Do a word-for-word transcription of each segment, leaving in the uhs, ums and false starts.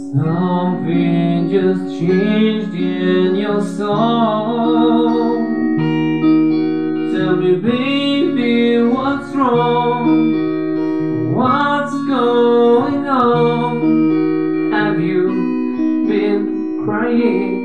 Something just changed in your soul. Tell me, baby, what's wrong? What's going on? Have you been crying?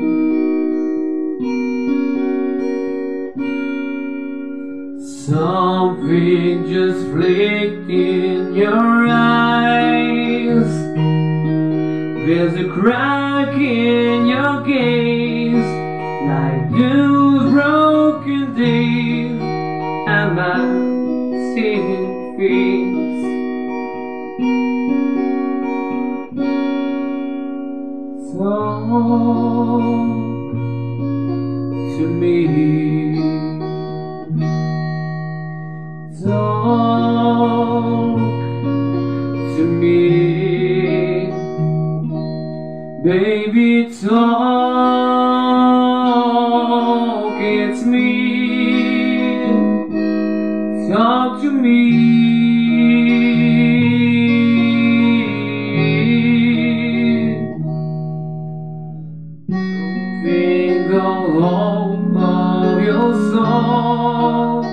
Something just flicked in your eyes. There's a crack in your gaze, like those broken days, and I'm seeing things. Talk to me. Talk to me. Baby, talk, it's me. Talk to me. Think all of your soul.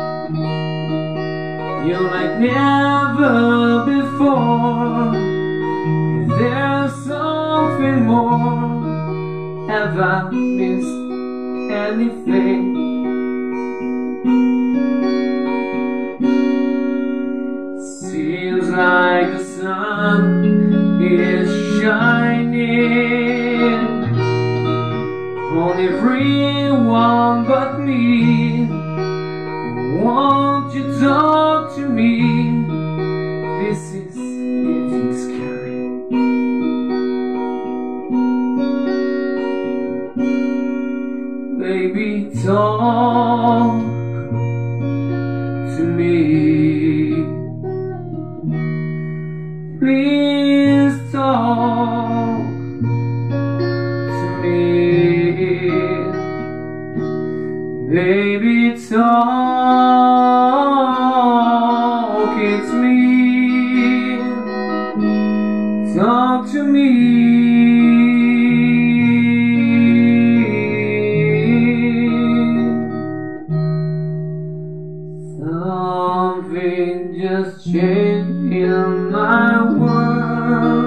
You're like never before. Is there something more? Have I missed anything? Seems like the sun is shining on everyone but me. Won't you talk to me? This is getting scary. Baby, talk to me. Please talk to me. Baby, talk, it's me. Talk to me. Something just changed in my world.